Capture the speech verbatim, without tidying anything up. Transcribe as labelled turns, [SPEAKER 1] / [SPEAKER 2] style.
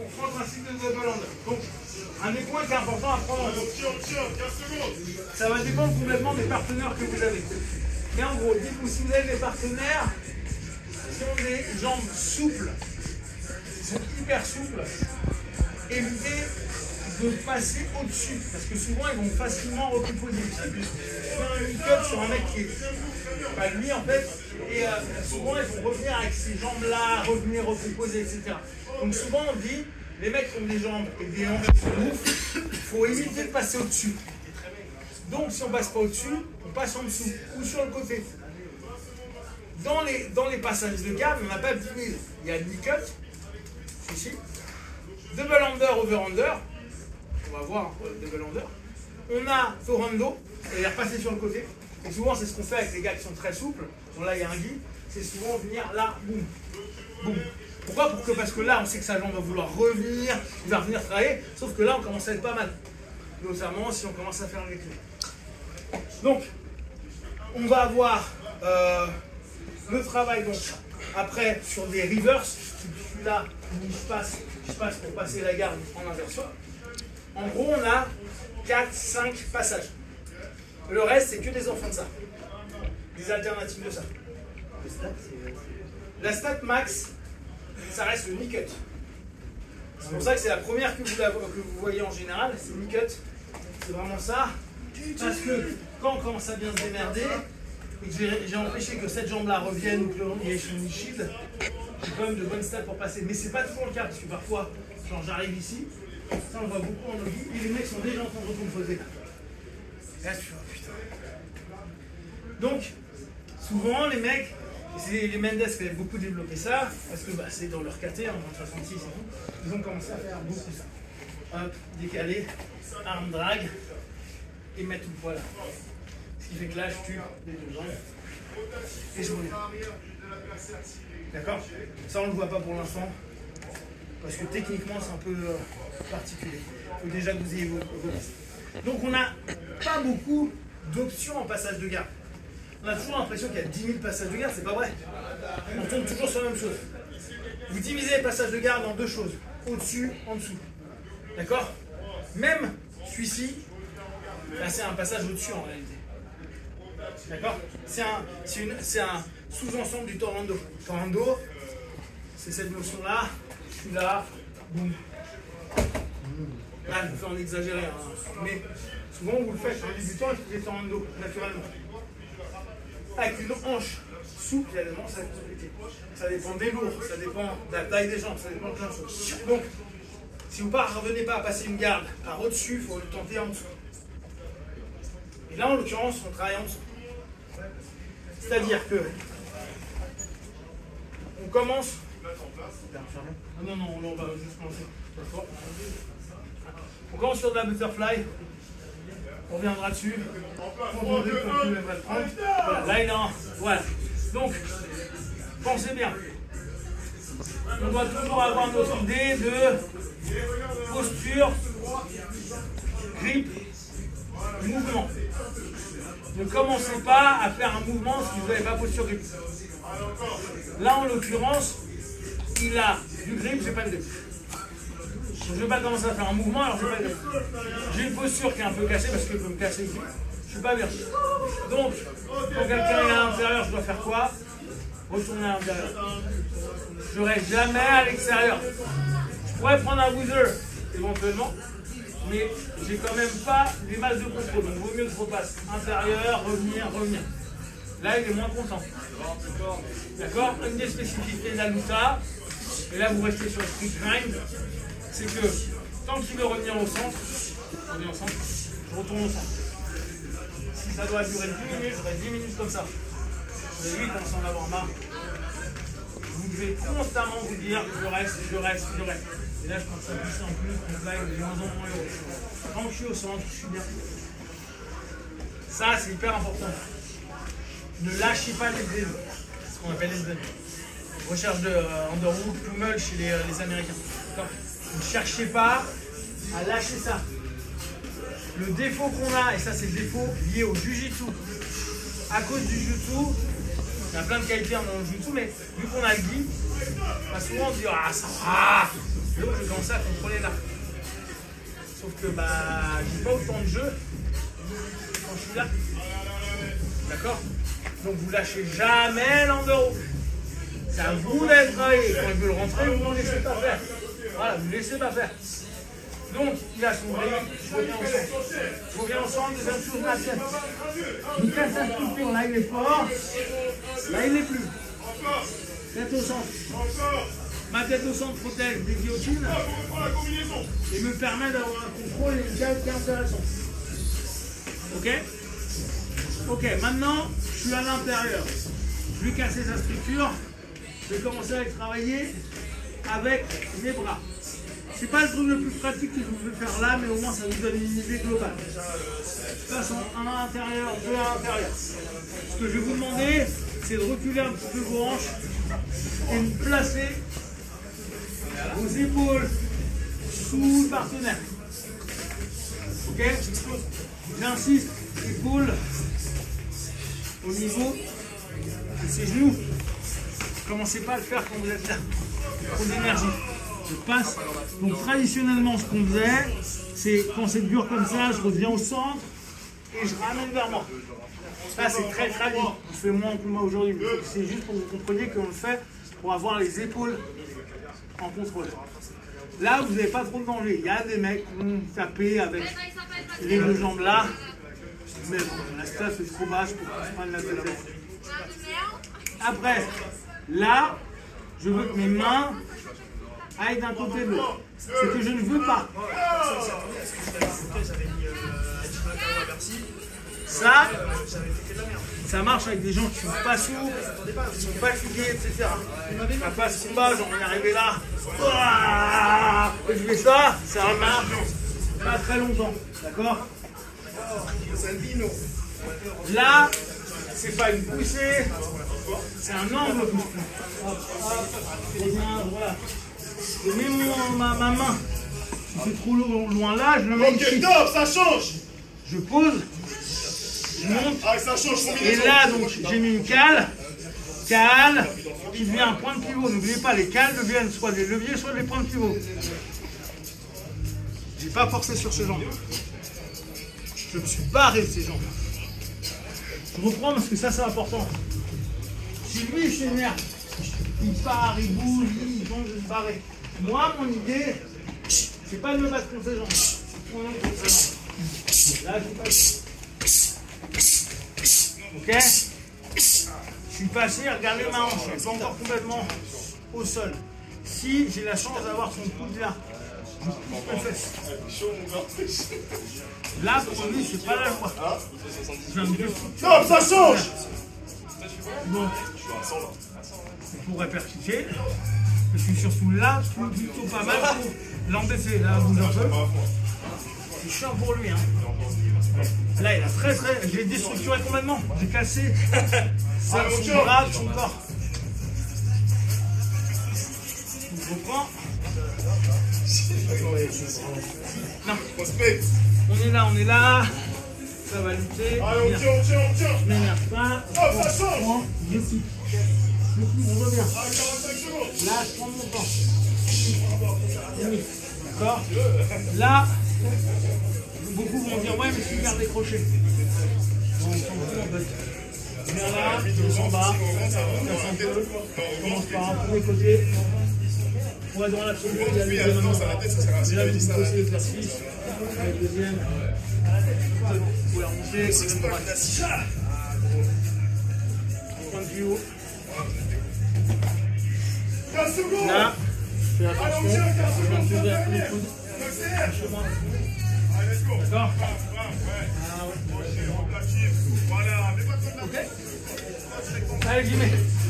[SPEAKER 1] prend le principe de double under. Donc, un des points qui est important à prendre en compte. Ça va dépendre complètement des partenaires que vous avez. Mais en gros, dites-vous, si vous avez des partenaires qui ont des jambes souples, qui sont hyper souples, évitez de passer au-dessus. Parce que souvent, ils vont facilement recomposer. Faire une cut sur un mec qui est pas lui en fait. Et euh, souvent, ils vont revenir avec ces jambes-là, revenir recomposer, et cetera. Donc souvent, on dit, les mecs qui ont des jambes et des hanches qui sont ouf, il faut éviter de passer au-dessus. Donc si on ne passe pas au-dessus, on passe en dessous ou sur le côté. Dans les, dans les passages de garde, on n'a pas divisé. Il y a knee cut, ici, double under, over under. On va voir le double under. On a forehando, c'est-à-dire passer sur le côté. Et souvent, c'est ce qu'on fait avec les gars qui sont très souples. Bon, là, il y a un guide. C'est souvent venir là, boum, boum. Pourquoi? Pour que, parce que là, on sait que sa jambe va vouloir revenir, il va revenir travailler. Sauf que là, on commence à être pas mal. Notamment si on commence à faire un éclat. Donc, on va avoir euh, le travail donc après sur des reverse. Celui-là, je passe, je passe pour passer la garde en inversion. En gros, on a quatre cinq passages. Le reste, c'est que des enfants de ça. Des alternatives de ça. La stat max, ça reste le knee cut. C'est pour ça que c'est la première que vous, que vous voyez en général, c'est le knee cut. C'est vraiment ça. Parce que quand on commence à bien se démerder, et que j'ai empêché que cette jambe-là revienne ou qu'il y ait une shield, j'ai quand même de bonnes stats pour passer. Mais c'est pas toujours le cas, parce que parfois, genre j'arrive ici, ça on voit beaucoup en nogi, et les mecs sont déjà en train de recomposer. Et là tu vois, putain. Donc, souvent les mecs, c'est les Mendes qui avaient beaucoup développé ça, parce que bah, c'est dans leur K T, en soixante-six et tout, ils ont commencé à faire beaucoup ça. Hop, décaler, arm drag, et mettre tout le poids là. Ce qui fait que là, je tue les deux jambes, et je reviens. D'accord? Ça, on ne le voit pas pour l'instant, parce que techniquement, c'est un peu euh, particulier. Il faut déjà que vous ayez vos, vos listes. Donc, on n'a pas beaucoup d'options en passage de garde. On a toujours l'impression qu'il y a dix mille passages de garde, c'est pas vrai. On tourne toujours sur la même chose. Vous divisez les passages de garde en deux choses, au-dessus, en dessous. D'accord? Même celui-ci, là c'est un passage au-dessus en réalité. D'accord? C'est un, un sous-ensemble du tornado. Tornado, c'est cette notion-là, je suis là, boum. Là, je vous fais en exagérer, hein. Mais souvent vous le faites en débutant et vous faites tornado, naturellement. Avec une hanche souple, également, ça va être compliqué. Ça dépend des lourds, ça dépend de la taille des jambes, ça dépend de plein de choses. Donc, si vous ne parvenez pas à passer une garde par au-dessus, il faut le tenter en dessous. Et là, en l'occurrence, on travaille en dessous. C'est-à-dire que on commence. Non, non, on va juste commencer. On commence sur de la butterfly. On reviendra dessus. On va le prendre. Voilà, là il est en. Voilà. Donc, pensez bien. On doit toujours avoir notre idée de posture, grip, mouvement. Ne commencez pas à faire un mouvement si vous n'avez pas posture grip. Là, en l'occurrence, il a du grip, j'ai pas de grip. Je ne vais pas commencer à faire un mouvement, alors je vais pas de grip. J'ai une posture qui est un peu cassée parce que je peux me casser ici. Je suis pas bien. Donc, quand quelqu'un est à l'intérieur, je dois faire quoi? Retourner à l'intérieur. Je ne reste jamais à l'extérieur. Je pourrais prendre un boozer éventuellement, mais j'ai quand même pas les masses de contrôle. Donc, il vaut mieux que je repasse intérieur, revenir, revenir. Là, il est moins content. D'accord? Une des spécificités de la Luta, et là, vous restez sur le street grind, c'est que tant qu'il veut revenir au centre, je reviens au centre, je retourne au centre. Si ça doit durer dix minutes, je reste dix minutes comme ça. Vous avez vu, il commence à en avoir marre. Vous devez constamment vous dire je reste, je reste, je reste. Et là, je pense que ça pousse en plus, donc là, il est moins en moins haut. Quand je suis au centre, je suis bien. Ça, c'est hyper important. Ne lâchez pas les ailes, c'est ce qu'on appelle les ailes. Recherche de euh, underhook, pummel chez les, euh, les Américains. Ne cherchez pas à lâcher ça. Le défaut qu'on a, et ça c'est le défaut lié au Jiu-Jitsu, à cause du Jiu-Jitsu, il y a plein de qualités dans le Jiu-Jitsu, mais vu qu'on a le gi, bah souvent on se dit ah ça va, Donc je vais commencer à contrôler là. Sauf que bah j'ai pas autant de jeu quand je suis là. D'accord? Donc vous lâchez jamais l'enduro. C'est à vous d'être travaillé. Quand je veux le rentrer, vous ne me laissez pas faire. Voilà, vous ne laissez pas faire. Donc il a son grille, je reviens ensemble. Je reviens ensemble, deuxième chose, la tienne. Il casse sa structure, là il est fort. Là il n'est plus. Tête au centre. Ma tête au centre protège des guillotines et me permet d'avoir un contrôle et une cale qui est intéressant. Ok? Ok, maintenant je suis à l'intérieur. Je vais casser sa structure. Je vais commencer à travailler avec mes bras. C'est pas le truc le plus pratique que je vous fais faire là, mais au moins ça vous donne une idée globale. Je passe en un à l'intérieur, deux à l'intérieur. Ce que je vais vous demander, c'est de reculer un petit peu vos hanches et de placer vos épaules sous le partenaire. Ok? J'insiste, épaules au niveau de ses genoux. Commencez pas à le faire quand vous êtes là. Trop d'énergie. Je passe. Donc traditionnellement, ce qu'on faisait, c'est quand c'est dur comme ça, je reviens au centre et je ramène vers moi. Ça, c'est très très bien. Je fais moins que moi aujourd'hui. C'est juste pour que vous compreniez qu'on le fait pour avoir les épaules en contrôle. Là, vous n'avez pas trop de danger. Il y a des mecs qui vont taper avec les deux jambes là. Mais bon, la stat est trop basse pour qu'on se prenne la tête. Après, là, je veux que mes mains aillent d'un côté de l'autre. Ce que je ne veux pas. Ça, ça marche avec des gens qui ne sont pas sourds, qui sont fatigués, et cetera. Ça passe combat, j'en ai arrivé là. Et je fais ça, ça marche pas très longtemps. D'accord? Là, c'est pas une poussée, c'est un angle poussé. Voilà. Je mets mon, ma, ma main, si c'est trop loin là, je le mets ici.
[SPEAKER 2] Ok, top, ça change.
[SPEAKER 1] Je pose, je monte,
[SPEAKER 2] ah, ça change,
[SPEAKER 1] et là donc j'ai mis une cale, cale, qui devient un point de pivot. N'oubliez pas, les cales deviennent soit des leviers, soit des points de pivot. J'ai pas forcé sur ces jambes. Je me suis barré de ces jambes. Je reprends parce que ça c'est important. Si lui il s'énerve, il part, il bouge, il bouge, il se barrer. Moi, mon idée, c'est pas de me battre contre ses jambes. C'est de prendre contre ses jambes. Là, je passe. Ok? Je suis passé, regardez ma hanche, elle n'est pas encore complètement au sol. Si j'ai la chance d'avoir son coude là, je pousse mes fesses. Là, pour lui, c'est pas la joie. Je viens de dire.
[SPEAKER 2] Top, ça change.
[SPEAKER 1] Bon. Pour répercuter. Je suis surtout là, plutôt pas mal pour l'embêter. Là, bouge un peu. C'est chiant pour lui. Hein. Là, il a très très. Je l'ai déstructuré complètement. J'ai cassé son bras, son corps. Je reprends. Non. On est là, on est là. Ça va lutter.
[SPEAKER 2] Allez, on tient, on tient, on tient.
[SPEAKER 1] Je m'énerve pas.
[SPEAKER 2] Oh, ça change.
[SPEAKER 1] Je suis. Je suis, on revient.
[SPEAKER 2] Ah, quarante-cinq secondes.
[SPEAKER 1] Là, je prends mon temps. D'accord? Là, beaucoup vont dire ouais, mais je suis hyper décroché. Bon, on s'en fout en fait. Je viens là, je descends bas, je casse un peu, je commence par un premier côté. Pour être dans l'absolu, il y a le deuxième. Là, vous posez l'exercice. Le deuxième. Vous pouvez remonter, deuxième droite. Point de vue haut. Là, je fais attention, je viens de ouvrir les coudes. D'accord? Ah ouais. Ok? Allez, j'y mets.